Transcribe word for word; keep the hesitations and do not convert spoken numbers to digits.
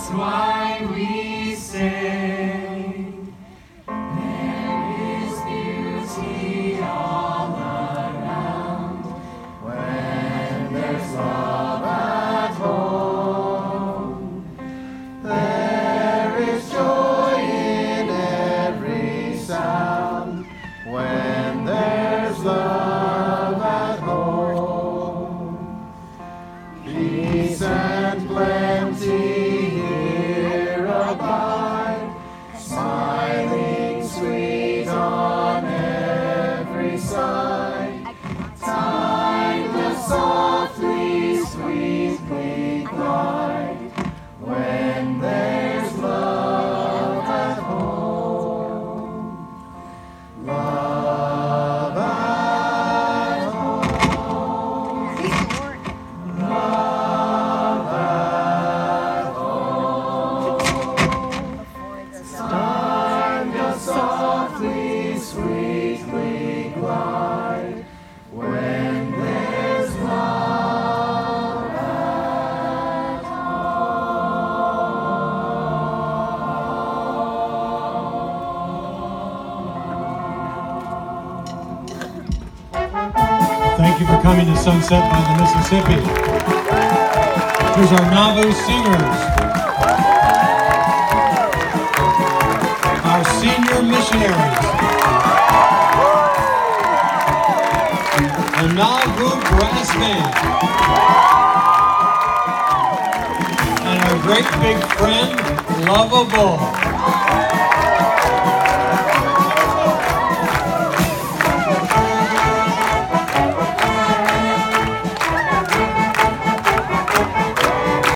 why we say there is beauty all around when there's love at home. There is joy in every sound when there's love at home. Peace and plenty here abide, smiling sweet on every side. Time does softly, sweetly glide when there's love at home. Love at home. Love at home. Time does softly, sweetly glide when there's love at Thank you for coming to Sunset by the Mississippi. Here's our Nauvoo singers, our senior missionaries, the Nauvoo Brass Band, and our great big friend, Lovable.